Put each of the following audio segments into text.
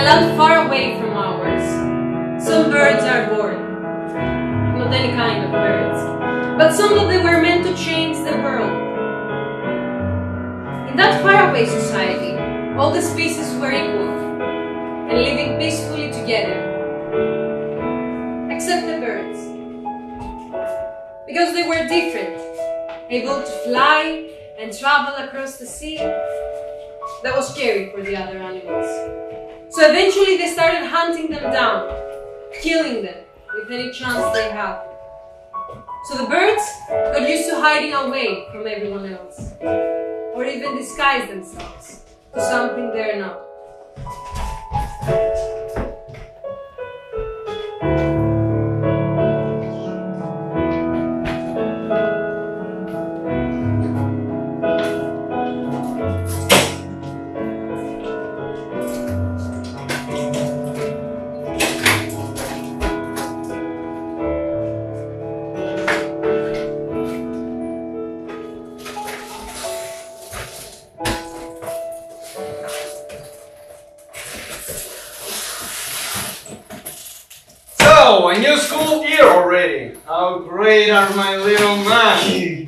land far away from ours. Some birds are born, not any kind of birds, but some of them were meant to change the world. In that faraway society, all the species were equal and living peacefully together, except the birds, because they were different, able to fly and travel across the sea. That was scary for the other animals. So eventually they started hunting them down, killing them with any chance they had. So the birds got used to hiding away from everyone else, or even disguise themselves to something they're not. So, a new school year already! How great are my little man!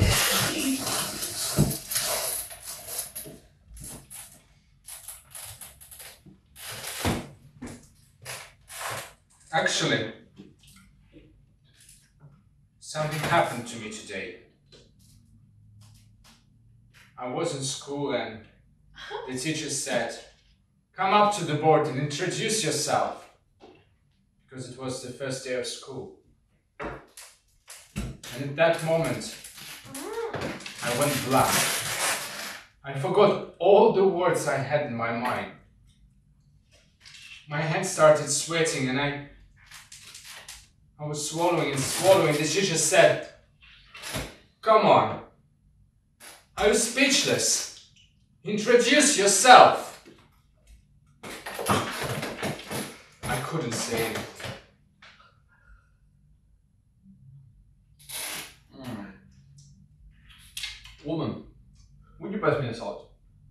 Actually, something happened to me today. I was in school and the teacher said, "Come up to the board and introduce yourself." Because it was the first day of school. And at that moment, I went blank. I forgot all the words I had in my mind. My hands started sweating and I was swallowing and swallowing. The teacher said, "Come on, are you speechless? Introduce yourself." I couldn't say anything. Woman, would you pass me the salt?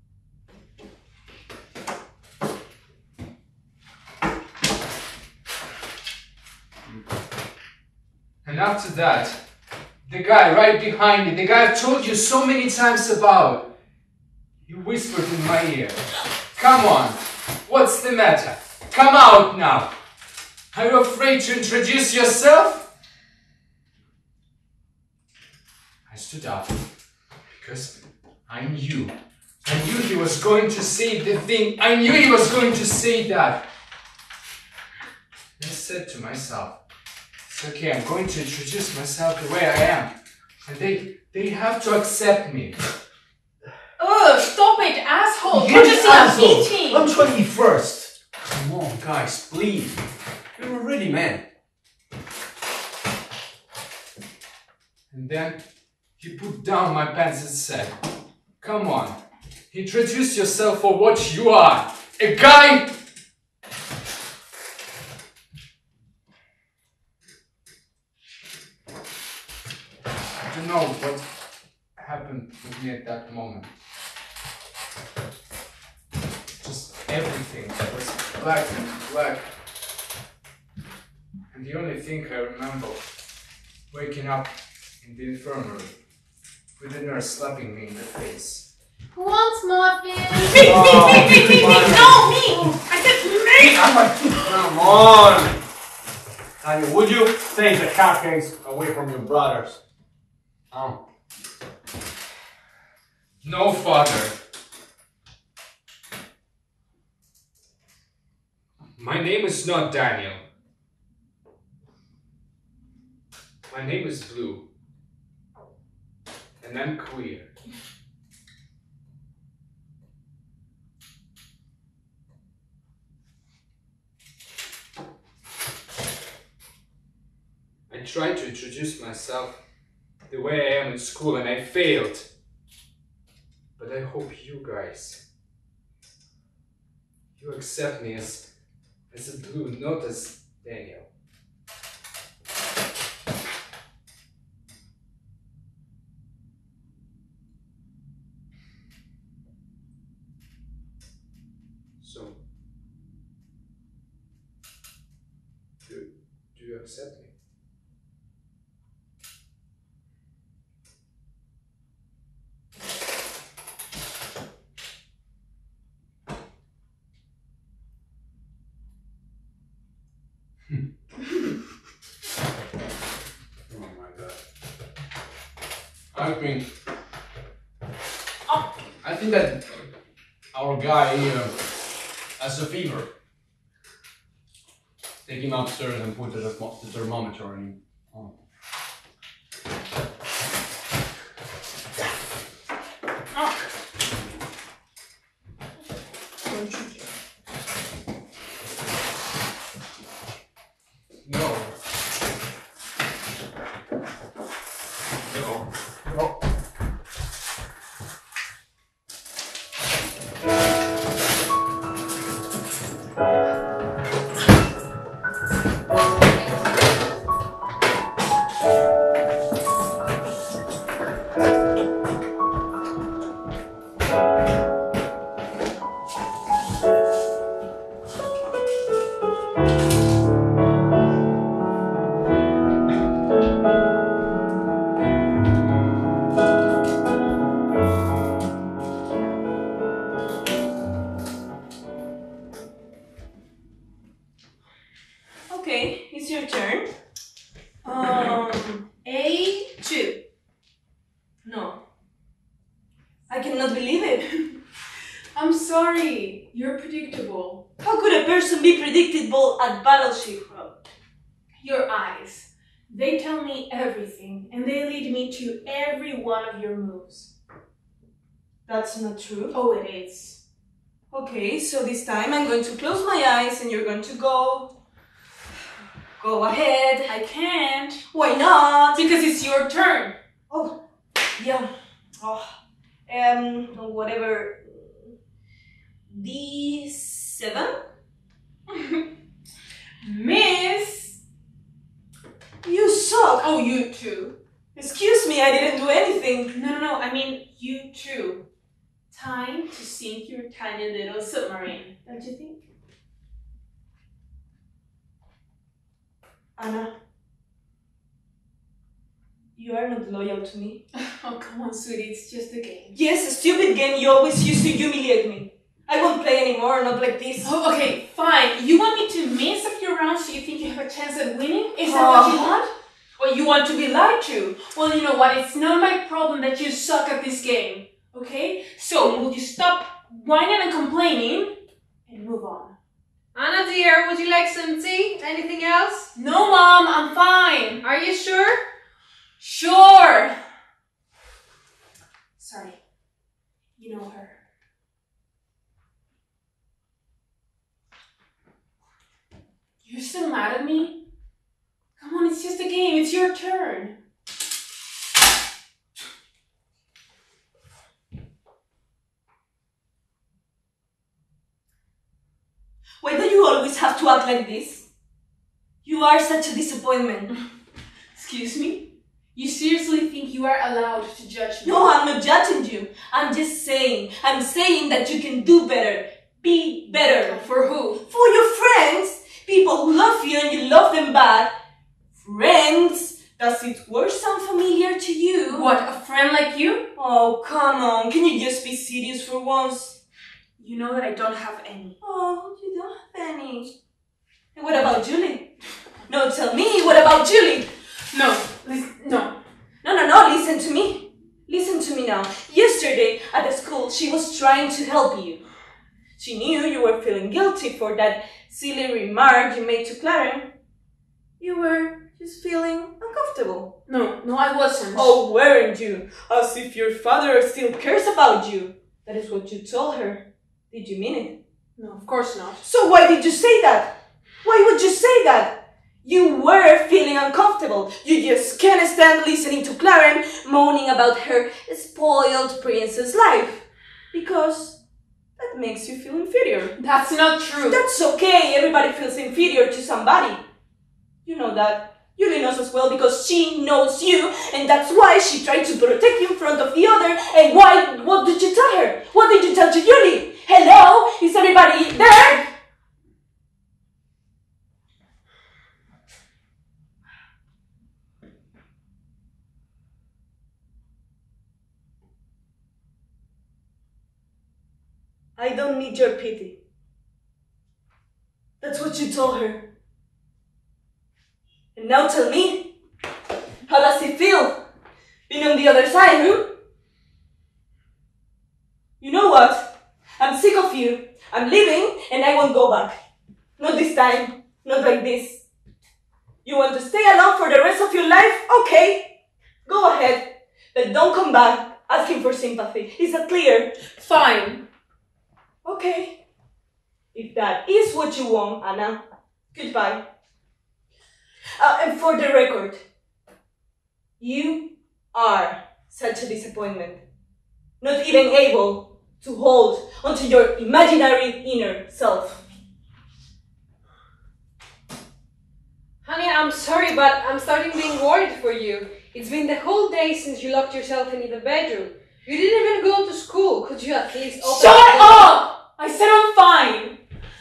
And after that, the guy right behind me, the guy I've told you so many times about, he whispered in my ear, "Come on, what's the matter? Come out now. Are you afraid to introduce yourself?" I stood up because I knew he was going to say the thing. I knew he was going to say that. And I said to myself, it's okay, I'm going to introduce myself the way I am. And they have to accept me. Ugh, stop it, asshole! You Can't you see I'm asshole. eating? I'm trying to eat first! Come on, guys, please. You're a ready man. And then he put down my pants and said, "Come on, introduce yourself for what you are, a guy." I don't know what happened with me at that moment. Just everything was black and black. And the only thing I remember, waking up in the infirmary with the nurse slapping me in the face. Who wants muffins? Me! No, me! I said me! Come on! Honey, would you take the cupcakes away from your brothers? Oh. No, father. My name is not Daniel. My name is Blue. And I'm queer. I tried to introduce myself the way I am in school and I failed. But I hope you guys, you accept me as a Blue, not as Daniel. So, accept me. Oh my god. I think that our guy here has a fever. Take him upstairs and put the thermometer on him. Oh. No. No. No. Okay, it's your turn. A2. No. I cannot believe it. I'm sorry, you're predictable. How could a person be predictable at Battleship? Your eyes. They tell me everything, and they lead me to every one of your moves. That's not true. Oh, it is. Okay, so this time I'm going to close my eyes and you're going to go. Go ahead. I can't. Why not? Because it's your turn. Oh, yeah. Oh, whatever. D7? Miss! You suck. Oh, you too. Excuse me, I didn't do anything. No, I mean you too. Time to sink your tiny little submarine, don't you think? Anna, you are not loyal to me. Oh, come on, sweetie, it's just a game. Yes, a stupid game you always used to humiliate me. I won't play anymore, not like this. Oh, okay, fine. You want me to miss a few rounds so you think you have a chance at winning? Is that what you want? Well, you want to be lied to? Well, you know what? It's not my problem that you suck at this game. Okay? So, will you stop whining and complaining and move on? Anna dear, would you like some tea? Anything else? No, Mom, I'm fine. Are you sure? Sure. Sorry. You know her. You're still mad at me? Come on, it's just a game. It's your turn. Why do you always have to act like this? You are such a disappointment. Excuse me? You seriously think you are allowed to judge me? No, I'm not judging you. I'm just saying. I'm saying that you can do better. Be better. For who? For your friends. People who love you and you love them back. Friends. Does it word sound familiar to you? What, a friend like you? Oh, come on. Can you just be serious for once? You know that I don't have any. Oh, you don't have any. And what about Julie? No, tell me, what about Julie? No. No, listen to me. Listen to me now. Yesterday at the school, she was trying to help you. She knew you were feeling guilty for that silly remark you made to Clarence. You were just feeling uncomfortable. No, I wasn't. Oh, weren't you? As if your father still cares about you. That is what you told her. Did you mean it? No, of course not. So why did you say that? Why would you say that? You were feeling uncomfortable. You just can't stand listening to Clarence moaning about her spoiled princess life. Because that makes you feel inferior. That's not true. That's okay. Everybody feels inferior to somebody. You know that. Julie knows as well because she knows you, and that's why she tried to protect you in front of the other. And why? What did you tell her? What did you tell to Julie? Hello? Is everybody there? I don't need your pity. That's what you told her. And now tell me, how does it feel being on the other side, You know what? I'm sick of you. I'm leaving and I won't go back. Not this time. Not like this. You want to stay alone for the rest of your life? Okay. Go ahead. But don't come back asking for sympathy. Is that clear? Fine. Okay. If that is what you want, Anna, goodbye. And for the record, you are such a disappointment. Not even able to hold onto your imaginary inner self. Honey, I'm sorry, but I'm starting being worried for you. It's been the whole day since you locked yourself in the bedroom. You didn't even go to school. Could you at least open Shut the door? up! I said I'm fine.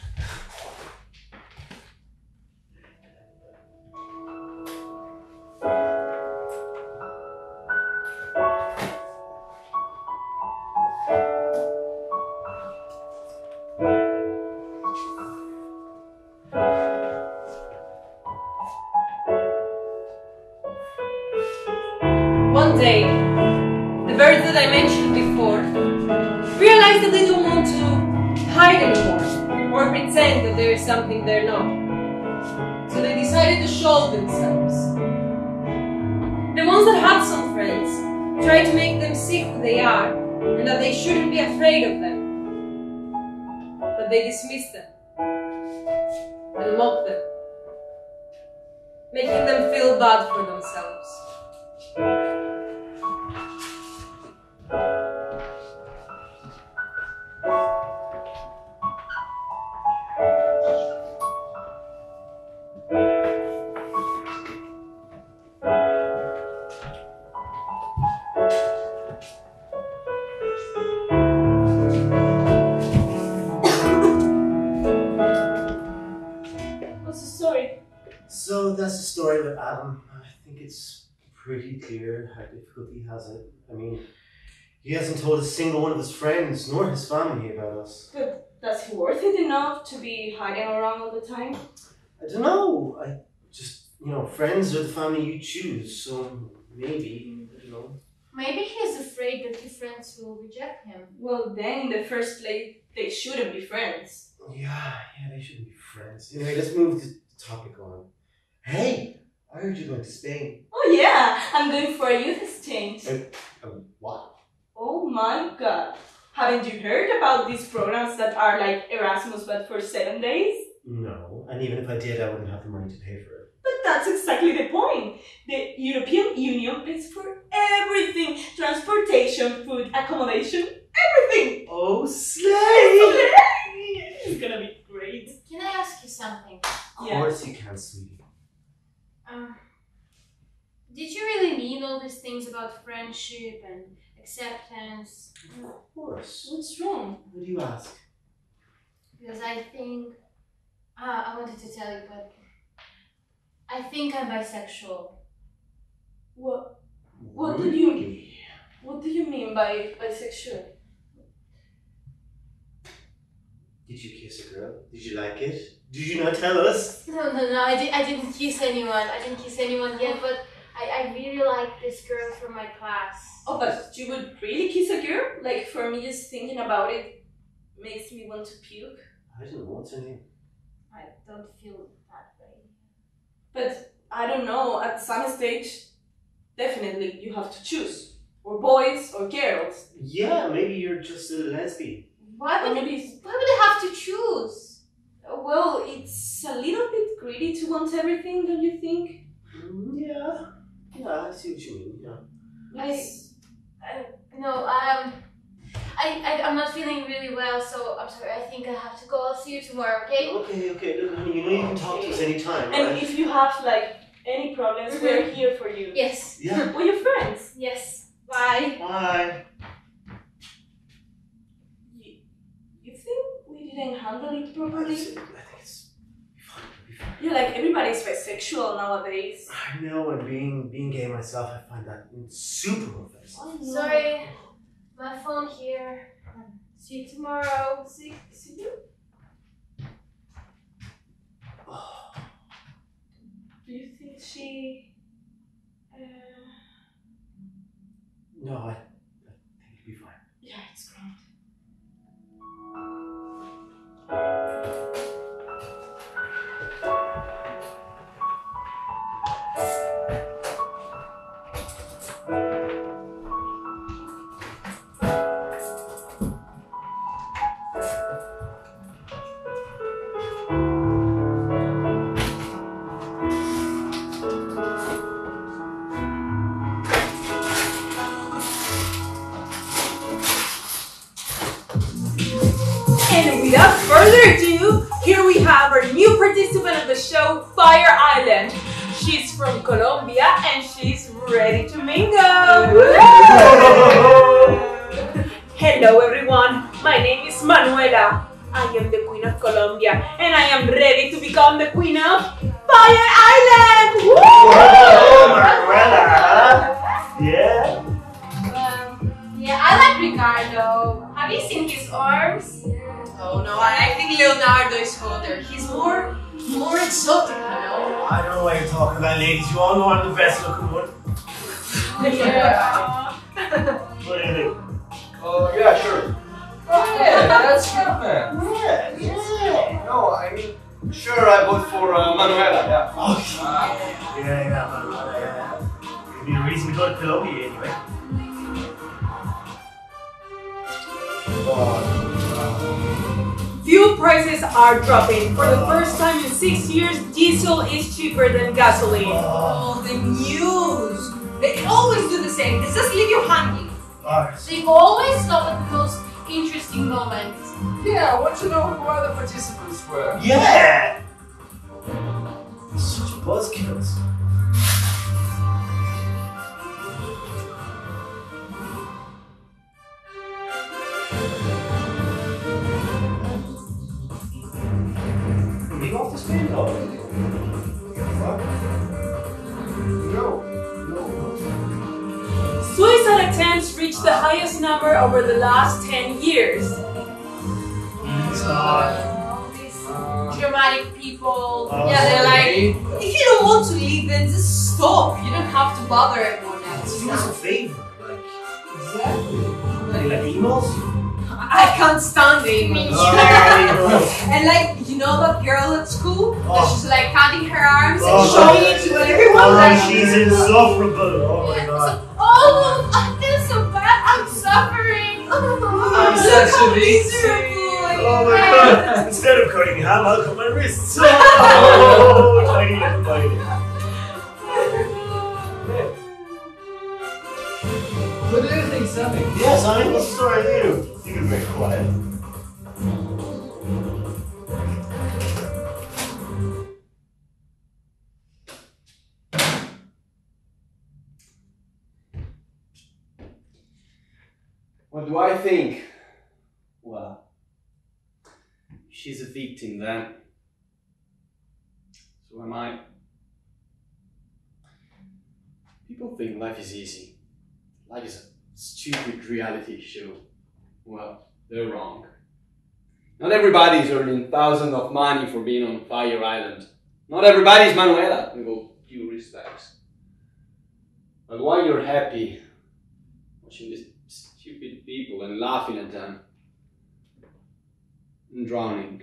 One day, the birds that I mentioned before realized that they don't want to hide anymore or pretend that there is something they're not. So they decided to show themselves. The ones that had some friends tried to make them see who they are and that they shouldn't be afraid of them. But they dismissed them and mocked them, making them feel bad for themselves. What's the story? So that's the story with Adam. I think it's pretty clear how difficult he has it. I mean, he hasn't told a single one of his friends nor his family about us. But does he worth it enough to be hiding around all the time? I don't know. Friends are the family you choose, so maybe, I don't know. Maybe he's afraid that his friends will reject him. Well, then in the first place, they shouldn't be friends. Yeah, they shouldn't be friends. Anyway, let's move the topic on. Hey, I heard you're going to Spain. Oh yeah, I'm going for a youth exchange. What? Oh my god. Haven't you heard about these programs that are like Erasmus but for 7 days? No, and even if I did, I wouldn't have the money to pay for it. But that's exactly the point. The European Union pays for everything. Transportation, food, accommodation, everything. Oh, slay! It's gonna be great. Can I ask you something? Of course you can, sweetie. Did you really mean all these things about friendship and acceptance? Of course. What's wrong? What do you ask? Because I think... I wanted to tell you, but... I think I'm bisexual. What do you mean by bisexual? Did you kiss a girl? Did you like it? Did you not tell us? No, I didn't kiss anyone. I didn't kiss anyone yet, but I really like this girl from my class. Oh, but you would really kiss a girl? Like, for me, just thinking about it makes me want to puke. I don't know, what's her name? I don't feel that way. But, I don't know, at some stage, definitely you have to choose. Or boys or girls. Yeah, maybe you're just a lesbian. Why would I have to choose? Well, it's a little bit greedy to want everything, don't you think? Yeah, I see what you mean, yeah. I'm not feeling really well, so I'm sorry. I think I have to go. I'll see you tomorrow, okay? Okay, look, honey, you know you can talk to us anytime, right? And if you have, like, any problems, we're here for you. Yes. Yeah. We're your friends. Yes. Bye. Bye. You think we didn't handle it properly? I think it's fine. Yeah, like everybody's bisexual nowadays. I know, and being gay myself, I find that super offensive. Oh, no. Sorry. My phone here. See you tomorrow. See you. Do you think she... No, I think it'll be fine. Yeah, it's grand. And without further ado, here we have our new participant of the show, Fire Island. She's from Colombia and she's ready to mingle. Hello everyone, my name is Manuela. I am the Queen of Colombia and I am ready to become the Queen of Fire Island. Oh, Manuela! Yeah? Yeah, I like Ricardo. Have you seen his arms? Oh no, I think Leonardo is hotter. He's more exotic, you know? I don't know what you're talking about, ladies. You all know I'm the best looking one. Yeah. What do you think? Oh, yeah, sure. Oh yeah, that's good, man. Yeah. No, I mean, sure, I vote for Manuela, yeah. Oh, yeah, Manuela, yeah. Could be a reason to go to Colombia anyway. Fuel prices are dropping. For the first time in 6 years, diesel is cheaper than gasoline. Oh, the news! They always do the same. They just leave you hanging. They always stop at the most interesting moments. Yeah, I want to know who other participants were. Yeah! Such buzzkills. Leave off the screen, though. No. Suicide attempts reached the highest number over the last 10 years. All these dramatic people. Yeah, they're like, if you don't want to leave, then just stop. You don't have to bother everyone else. Do us a favor. Exactly. Like emails? I can't stand the emails. Oh, And like, you know that girl at school? That Oh. she's like cutting her arms Oh. and showing it to everyone. Like, she's insufferable. Oh my god. Oh, I feel so bad. I'm suffering. I'm look such how a victim. miserable. Oh my god. Instead of cutting ham, I'll cut my wrists. Oh, tiny little bite. What do you think, Sammy? Yes, I mean, what's the story with you? You can be quiet. What do I think? Well, she's a victim then. So am I. People think life is easy. Life is a stupid reality show. Well, they're wrong. Not everybody is earning thousands of money for being on Fire Island. Not everybody is Manuela, with all due respects. But while you're happy watching these stupid people and laughing at them, I'm drowning.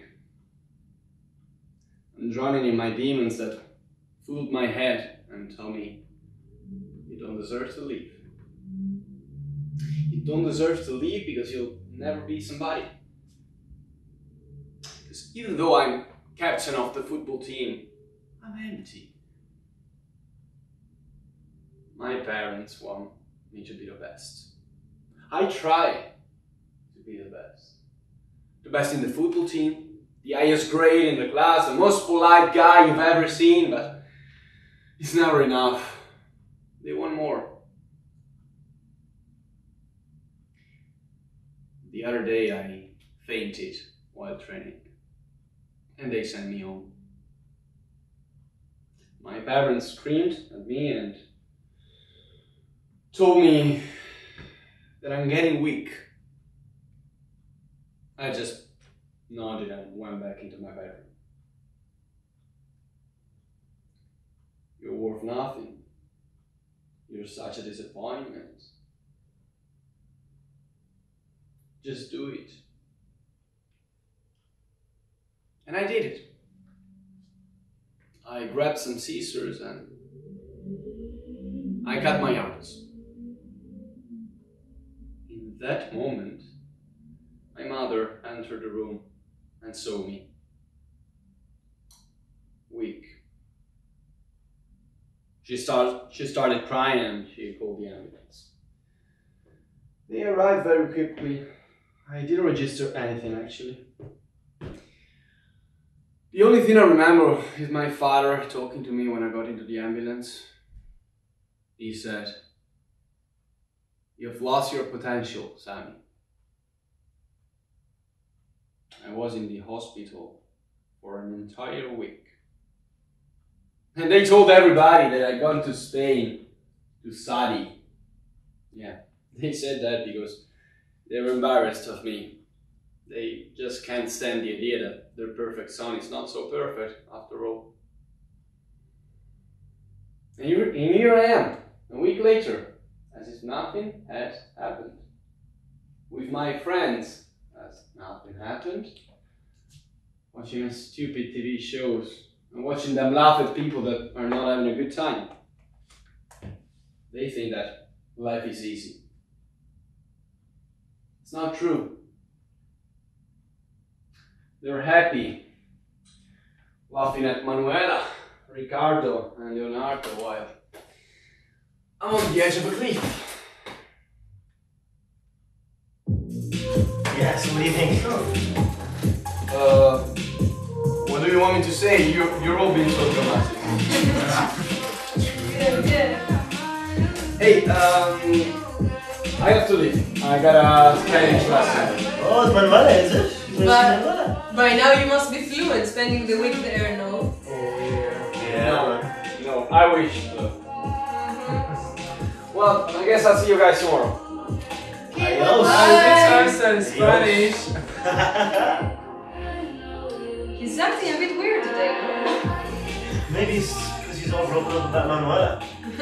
I'm drowning in my demons that fooled my head and tell me you don't deserve to leave. You don't deserve to leave because you'll never be somebody. Because even though I'm captain of the football team, I'm empty. My parents want me to be the best. I try to be the best. The best in the football team, the highest grade in the class, the most polite guy you've ever seen, but it's never enough. They want more. The other day I fainted while training, and they sent me home. My parents screamed at me and told me that I'm getting weak. I just nodded and went back into my bedroom. You're worth nothing. You're such a disappointment. Just do it. And I did it. I grabbed some scissors and I cut my arms. In that moment, my mother entered the room and saw me. Weak. She started crying and she called the ambulance. They arrived very quickly. I didn't register anything actually. The only thing I remember is my father talking to me when I got into the ambulance. He said, "You've lost your potential, Sammy." I was in the hospital for an entire week. And they told everybody that I'd gone to Spain to study. Yeah, they said that because they were embarrassed of me. They just can't stand the idea that their perfect son is not so perfect after all. And here I am, a week later, as if nothing had happened. With my friends, as nothing happened. Watching stupid TV shows and watching them laugh at people that are not having a good time. They think that life is easy. It's not true. They're happy, laughing at Manuela, Ricardo, and Leonardo while I'm on the edge of a cliff. Yeah, so what do you think? What do you want me to say? You're all being so dramatic. Hey, I have to leave. I got a Spanish lesson. Oh, it's Manuela, is it? But by now you must be fluent, spending the week there, no? Oh, yeah. No, I wish. Well, I guess I'll see you guys tomorrow. Adios. It's in Spanish. He's acting a bit weird today, no? Maybe it's because he's all broken up about Manuela.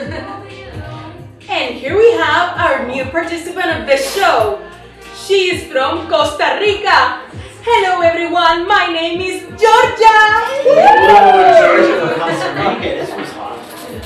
And here we have our new participant of the show. She is from Costa Rica. Hello everyone, my name is Georgia. Georgia from Costa Rica, this was hot.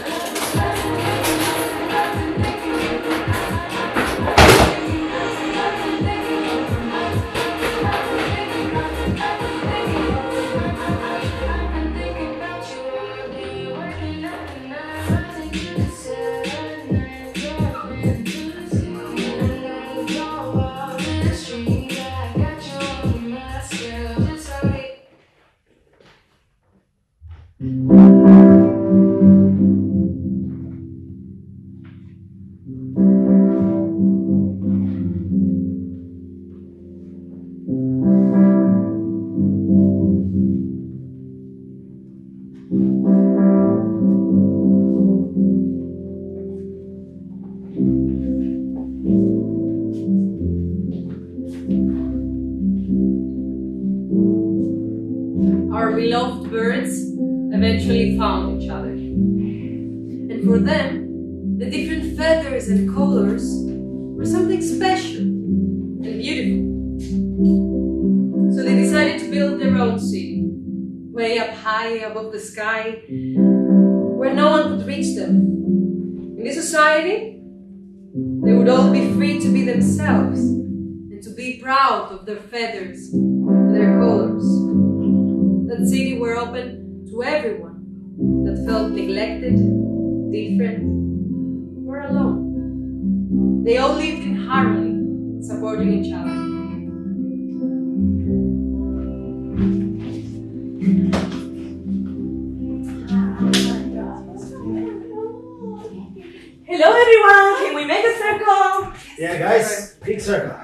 Our beloved birds eventually found each other. And for them, the different feathers and colors were something special and beautiful. So they decided to build their own city, way up high above the sky, where no one could reach them. In this society, they would all be free to be themselves and to be proud of their feathers and their colors. That city were open to everyone that felt neglected, different, or alone. They all lived in harmony, supporting each other. Hello everyone, can we make a circle? Yeah, guys, big circle.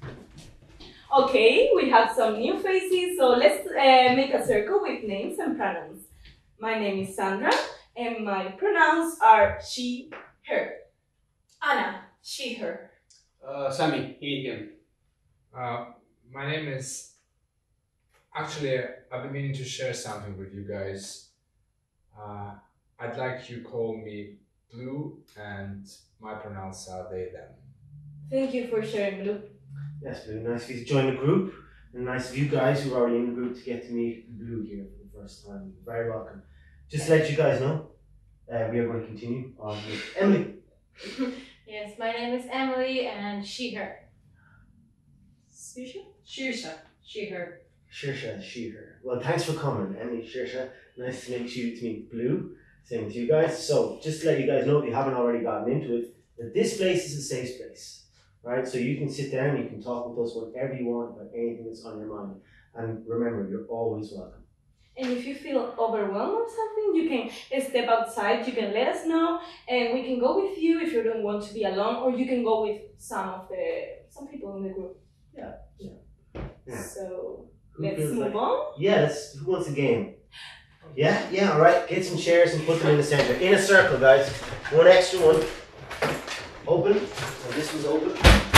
Okay, we have some new faces, so let's make a circle with names and pronouns. My name is Sandra, and my pronouns are she, her. Anna, she, her. Sammy, he, him. My name is. Actually, I've been meaning to share something with you guys. I'd like you call me Blue, and my pronouns are they, them. Thank you for sharing, Blue. Yes, very nice of you to join the group, and nice of you guys who are already in the group to get to meet Blue here for the first time. You're very welcome. Just to let you guys know, we are going to continue on with Emily. Yes, my name is Emily and she, her. Susha? Shirsha, she, her. Shirsha, she, her. Well, thanks for coming, Emily, Shirsha. Nice to meet Blue. Same with you guys. So, just to let you guys know, if you haven't already gotten into it, that this place is a safe place, right? So you can sit down, you can talk with us whatever you want about anything that's on your mind. And remember, you're always welcome. And if you feel overwhelmed or something, you can step outside, you can let us know, and we can go with you if you don't want to be alone, or you can go with some people in the group. Yeah. So, Who let's feels move like- on. Yeah, who wants a game? Yeah, alright. Get some chairs and put them in the center. In a circle, guys. One extra one. Open. And this one's open.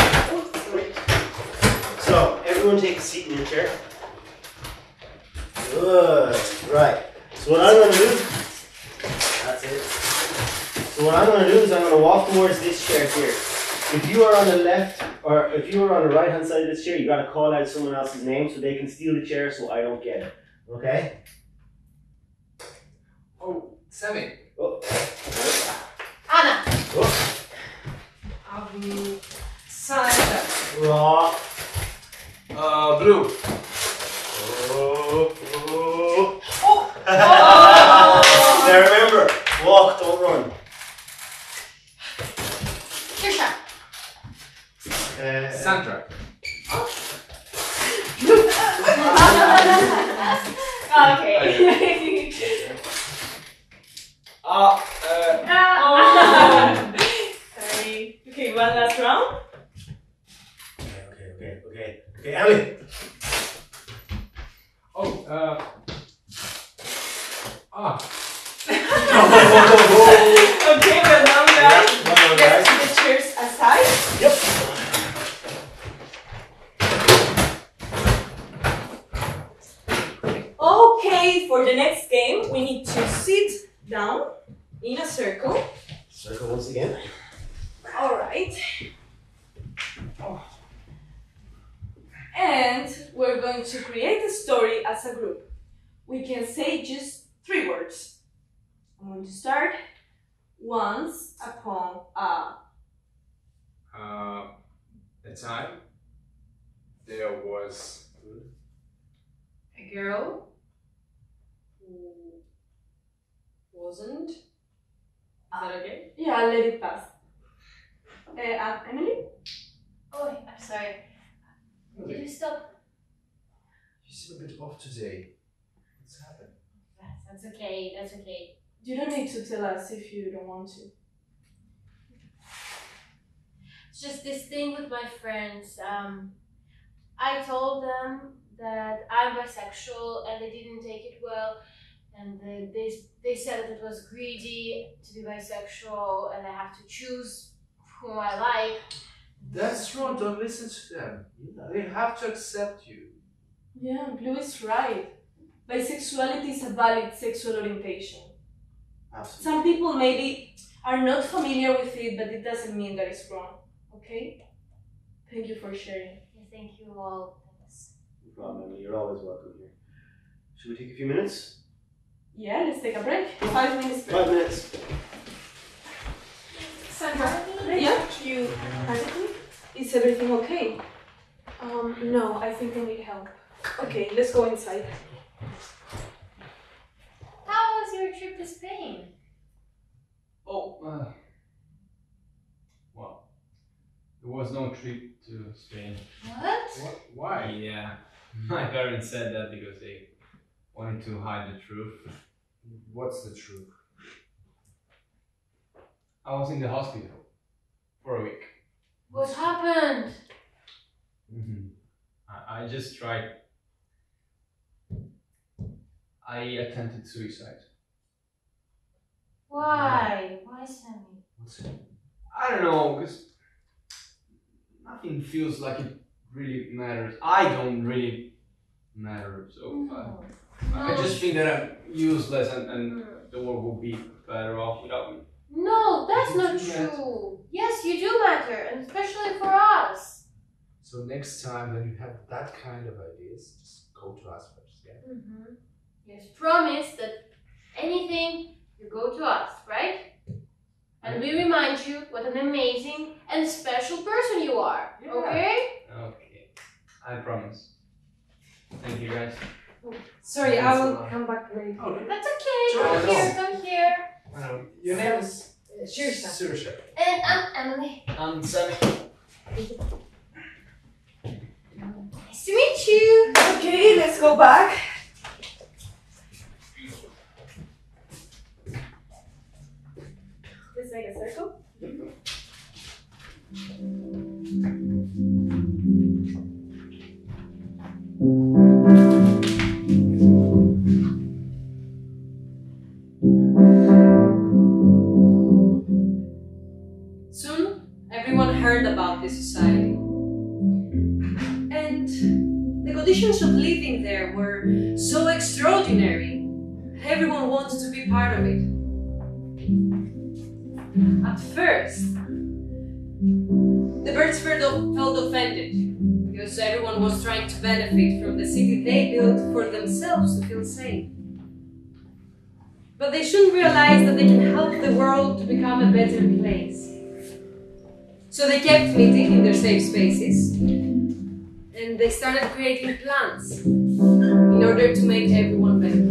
So, everyone take a seat in your chair. Good. Right. So what I'm going to do, that's it. So what I'm going to do is I'm going to walk towards this chair here. If you are on the left, or if you are on the right hand side of this chair, you got to call out someone else's name so they can steal the chair so I don't get it. Okay? Oh, Sammy. Oh. Anna. Oh. Sandra. Raw. Blue. Oh. Oh. Now remember, walk, don't run. Trisha. Sandra. Okay. Sorry. Okay, one last round. Okay, Ellie. Oh, Okay, well done, guys. Well done, guys. Let's put the chairs aside. Yep. Okay, for the next game, we need to sit down in a circle. Circle once again. Alright. And we're going to create a story as a group. We can say just 3 words. I'm going to start. Once upon a. the time there was A girl who wasn't. Is that okay? Yeah, I'll let it pass. Emily? Oh, I'm sorry. Did you stop? You seem a bit off today. What's happened? That's okay. That's okay. You don't need to tell us if you don't want to. It's just this thing with my friends. I told them that I'm bisexual and they didn't take it well. And they said that it was greedy to be bisexual and I have to choose whom I like. That's wrong. Don't listen to them. They have to accept you. Yeah, Blue is right. Bisexuality is a valid sexual orientation. Absolutely. Some people maybe are not familiar with it, but it doesn't mean that it's wrong. Okay? Thank you for sharing. Yeah, thank you all. Thanks. No problem, Emily. You're always welcome here. Should we take a few minutes? Yeah, let's take a break. 5 minutes break. 5 minutes. Sandra, yeah? You Is everything okay? No, I think I need help. Okay, let's go inside. How was your trip to Spain? Oh, well, there was no trip to Spain. What? Why? Yeah, my parents said that because they wanted to hide the truth. What's the truth? I was in the hospital for a week. What happened? I just tried. I attempted suicide. Why? Why, Sammy? What's it? I don't know, because nothing feels like it really matters. I don't really matter. So I just think that I'm useless and the world will be better off without me. No, that's You not do matter. true. Yes, you do matter, and especially for us. So next time when you have that kind of ideas, just go to us first, yeah? Yes, promise that anything you go to us, right? And we remind you what an amazing and special person you are, Yeah. okay? Okay, I promise. Thank you guys. Sorry, I will come back later. Oh, That's okay. Sure, Come no. here, come here. Your name is Shirsa. Sirsha. And I'm Emily. I'm Sammy. Nice to meet you. Okay, let's go back. Let's make a circle. Soon, everyone heard about this society. And the conditions of living there were so extraordinary. Everyone wants to be part of it. At first, the birds felt offended because everyone was trying to benefit from the city they built for themselves to feel safe. But they soon realized that they can help the world to become a better place. So they kept meeting in their safe spaces and they started creating plans in order to make everyone better.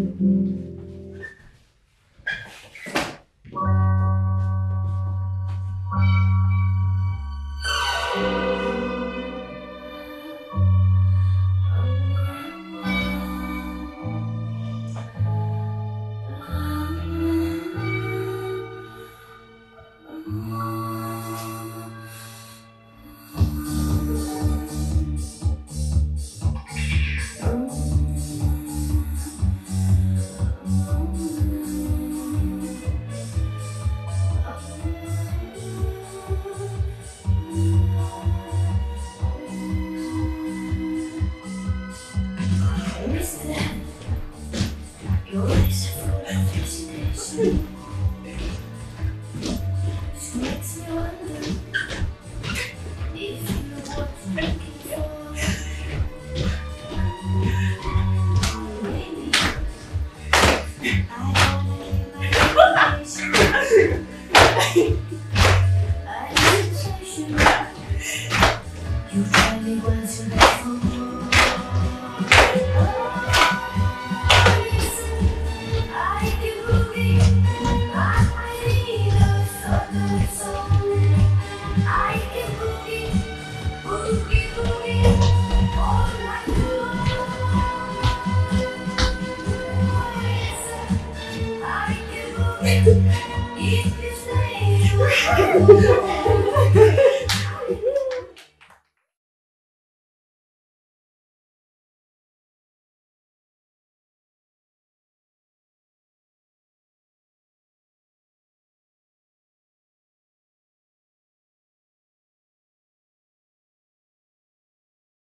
You finally went to that